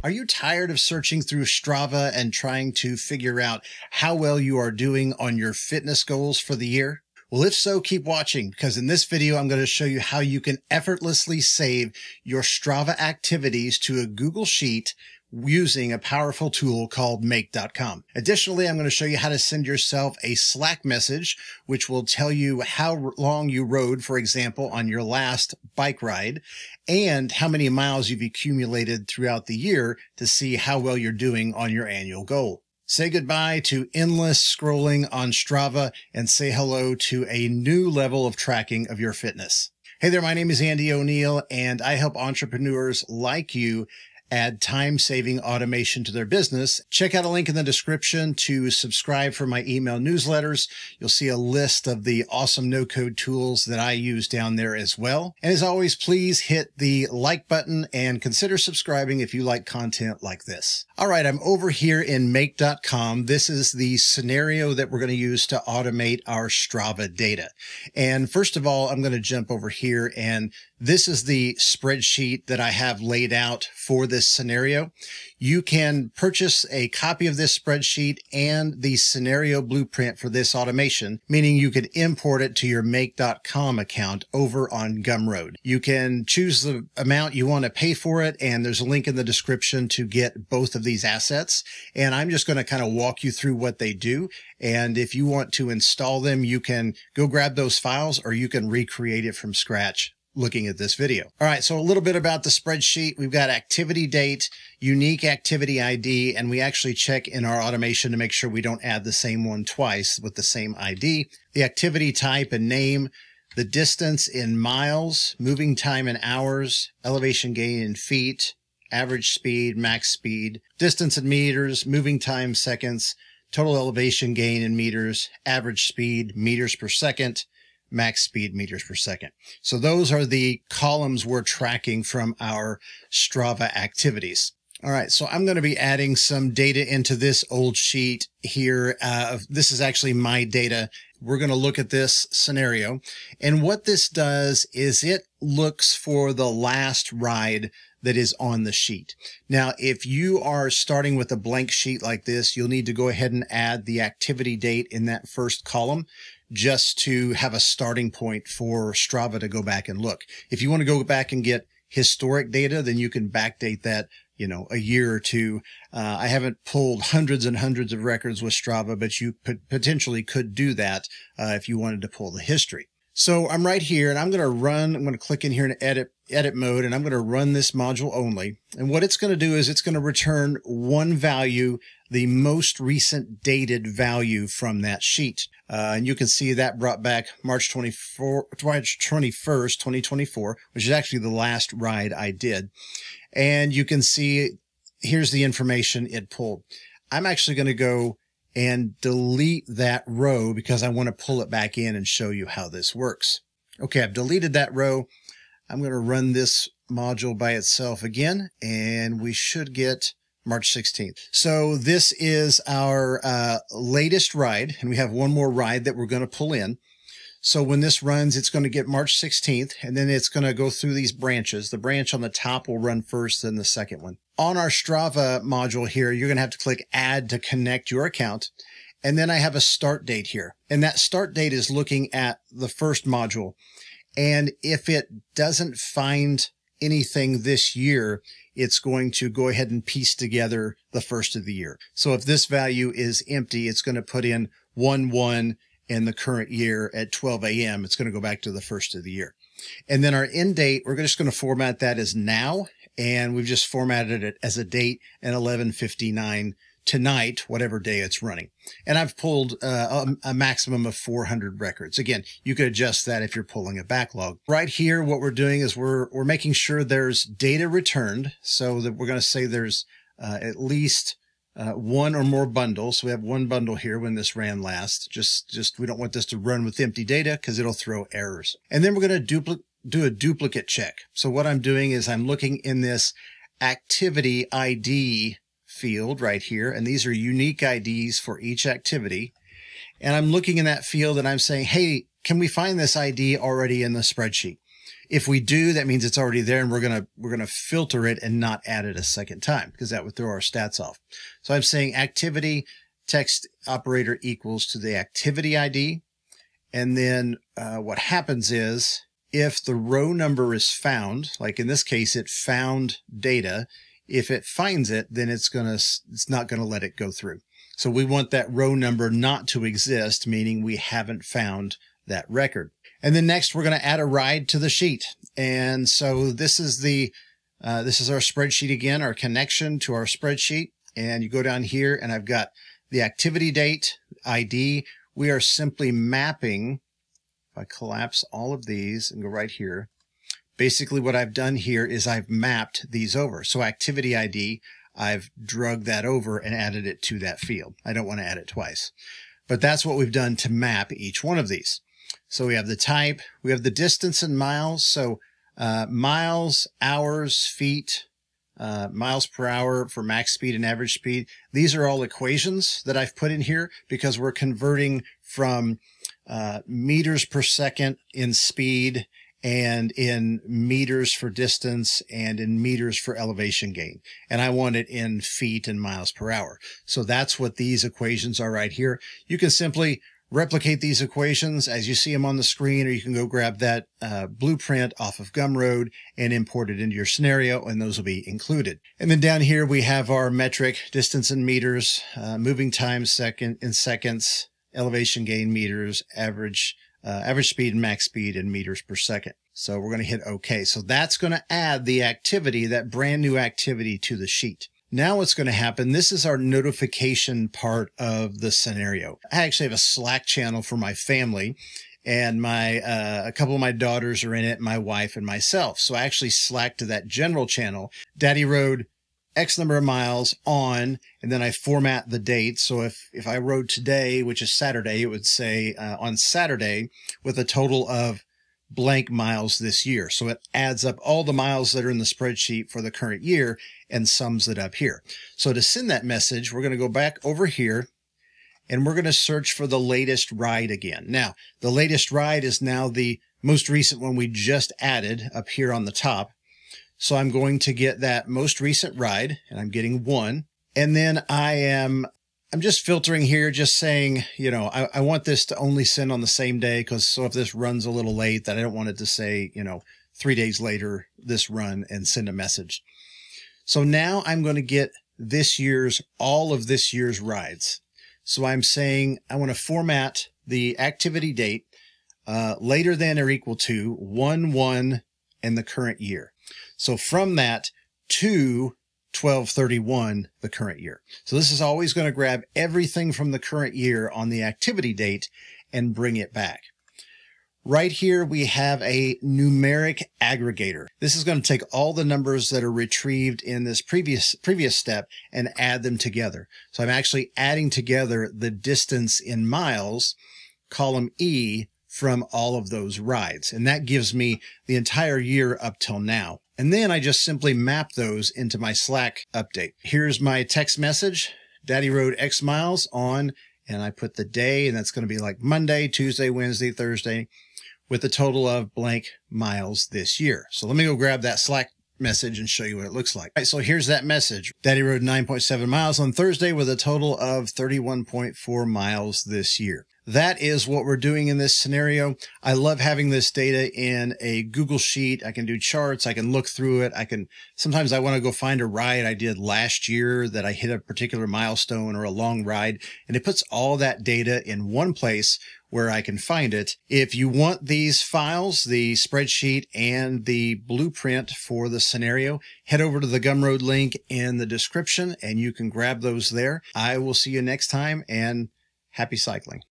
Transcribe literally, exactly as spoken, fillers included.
Are you tired of searching through Strava and trying to figure out how well you are doing on your fitness goals for the year? Well, if so, keep watching, because in this video, I'm going to show you how you can effortlessly save your Strava activities to a Google Sheet using a powerful tool called make dot com. Additionally, I'm going to show you how to send yourself a Slack message, which will tell you how long you rode, for example, on your last bike ride, and how many miles you've accumulated throughout the year to see how well you're doing on your annual goal. Say goodbye to endless scrolling on Strava and say hello to a new level of tracking of your fitness. Hey there, my name is Andy O'Neill, and I help entrepreneurs like you add time-saving automation to their business. Check out a link in the description to subscribe for my email newsletters. You'll see a list of the awesome no-code tools that I use down there as well. And as always, please hit the like button and consider subscribing if you like content like this. All right, I'm over here in make dot com. This is the scenario that we're going to use to automate our Strava data. And first of all, I'm going to jump over here, and this is the spreadsheet that I have laid out for this scenario. You can purchase a copy of this spreadsheet and the scenario blueprint for this automation, meaning you could import it to your make dot com account over on Gumroad. You can choose the amount you want to pay for it, and there's a link in the description to get both of these assets. And I'm just going to kind of walk you through what they do. And if you want to install them, you can go grab those files, or you can recreate it from scratch looking at this video. All right, so a little bit about the spreadsheet. We've got activity date, unique activity I D, and we actually check in our automation to make sure we don't add the same one twice with the same I D. The activity type and name, the distance in miles, moving time in hours, elevation gain in feet, average speed, max speed, distance in meters, moving time seconds, total elevation gain in meters, average speed, meters per second, max speed meters per second. So those are the columns we're tracking from our Strava activities. All right, so I'm going to be adding some data into this old sheet here. Uh, this is actually my data. We're going to look at this scenario. And what this does is it looks for the last ride that is on the sheet. Now, if you are starting with a blank sheet like this, you'll need to go ahead and add the activity date in that first column, just to have a starting point for Strava to go back and look. If you want to go back and get historic data, then you can backdate that, you know, a year or two. Uh, I haven't pulled hundreds and hundreds of records with Strava, but you potentially could do that uh, if you wanted to pull the history. So I'm right here, and I'm going to run, I'm going to click in here in edit, edit mode, and I'm going to run this module only. And what it's going to do is it's going to return one value, the most recent dated value from that sheet. Uh, and you can see that brought back March twenty-fourth, March twenty-first, twenty twenty-four, which is actually the last ride I did. And you can see here's the information it pulled. I'm actually going to go and delete that row because I want to pull it back in and show you how this works. Okay, I've deleted that row. I'm going to run this module by itself again, and we should get March sixteenth. So this is our uh, latest ride, and we have one more ride that we're going to pull in. So when this runs, it's going to get March sixteenth, and then it's going to go through these branches. The branch on the top will run first, then the second one. On our Strava module here, you're going to have to click Add to connect your account. And then I have a start date here. And that start date is looking at the first module. And if it doesn't find anything this year, it's going to go ahead and piece together the first of the year. So if this value is empty, it's going to put in one one in the current year at twelve A M It's going to go back to the first of the year. And then our end date, we're just going to format that as now. And we've just formatted it as a date at eleven fifty-nine tonight, whatever day it's running. And I've pulled uh, a, a maximum of four hundred records. Again, you could adjust that if you're pulling a backlog. Right here, what we're doing is we're, we're making sure there's data returned. So that we're going to say there's uh, at least uh, one or more bundles. So we have one bundle here when this ran last. Just, just we don't want this to run with empty data because it'll throw errors. And then we're going to duplicate do a duplicate check. So what I'm doing is I'm looking in this activity I D field right here, and these are unique I Ds for each activity. And I'm looking in that field and I'm saying, hey, can we find this I D already in the spreadsheet? If we do, that means it's already there, and we're going to, we're going to filter it and not add it a second time, because that would throw our stats off. So I'm saying activity text operator equals to the activity I D. And then uh, what happens is if the row number is found, like in this case, it found data. If it finds it, then it's going to, it's not going to let it go through. So we want that row number not to exist, meaning we haven't found that record. And then next we're going to add a ride to the sheet. And so this is the, uh, this is our spreadsheet again, our connection to our spreadsheet. And you go down here and I've got the activity date I D. We are simply mapping. If I collapse all of these and go right here, basically what I've done here is I've mapped these over. So activity I D, I've drug that over and added it to that field. I don't want to add it twice, but that's what we've done to map each one of these. So we have the type, we have the distance in miles. So uh, miles, hours, feet, uh, miles per hour for max speed and average speed. These are all equations that I've put in here because we're converting from uh, meters per second in speed and in meters for distance and in meters for elevation gain. And I want it in feet and miles per hour. So that's what these equations are right here. You can simply replicate these equations as you see them on the screen, or you can go grab that uh, blueprint off of Gumroad and import it into your scenario, and those will be included. And then down here we have our metric, distance in meters, uh, moving time second in seconds, elevation gain meters, average uh, average speed and max speed in meters per second. So we're going to hit OK. So that's going to add the activity, that brand new activity, to the sheet. Now what's going to happen, this is our notification part of the scenario. I actually have a Slack channel for my family, and my uh, a couple of my daughters are in it, my wife and myself. So I actually Slack to that general channel. Daddy rode X number of miles on, and then I format the date. So if, if I rode today, which is Saturday, it would say uh, on Saturday with a total of blank miles this year. So it adds up all the miles that are in the spreadsheet for the current year and sums it up here. So to send that message, we're going to go back over here and we're going to search for the latest ride again. Now, the latest ride is now the most recent one we just added up here on the top. So I'm going to get that most recent ride, and I'm getting one. And then I am I'm just filtering here, just saying, you know, I, I want this to only send on the same day, because so if this runs a little late, that I don't want it to say, you know, three days later, this run, and send a message. So now I'm going to get this year's, all of this year's rides. So I'm saying I want to format the activity date uh, later than or equal to one one in the current year. So from that to twelve thirty-one, the current year. So this is always going to grab everything from the current year on the activity date and bring it back. Right here, we have a numeric aggregator. This is going to take all the numbers that are retrieved in this previous, previous step and add them together. So I'm actually adding together the distance in miles, column E, from all of those rides. And that gives me the entire year up till now. And then I just simply map those into my Slack update. Here's my text message. Daddy rode X miles on, and I put the day, and that's going to be like Monday, Tuesday, Wednesday, Thursday, with a total of blank miles this year. So let me go grab that Slack message and show you what it looks like. All right, so here's that message. Daddy rode nine point seven miles on Thursday with a total of thirty-one point four miles this year. That is what we're doing in this scenario. I love having this data in a Google Sheet. I can do charts. I can look through it. I can, sometimes I want to go find a ride I did last year that I hit a particular milestone or a long ride, and it puts all that data in one place where I can find it. If you want these files, the spreadsheet and the blueprint for the scenario, head over to the Gumroad link in the description and you can grab those there. I will see you next time, and happy cycling.